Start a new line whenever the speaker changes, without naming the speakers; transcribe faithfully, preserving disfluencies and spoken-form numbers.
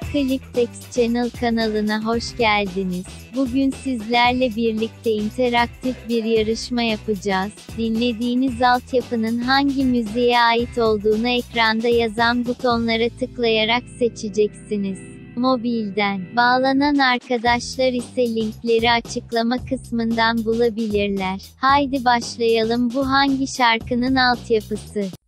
Apocalypse Channel kanalına hoş geldiniz. Bugün sizlerle birlikte interaktif bir yarışma yapacağız. Dinlediğiniz altyapının hangi müziğe ait olduğunu ekranda yazan butonlara tıklayarak seçeceksiniz. Mobilden bağlanan arkadaşlar ise linkleri açıklama kısmından bulabilirler. Haydi başlayalım. Bu hangi şarkının altyapısı?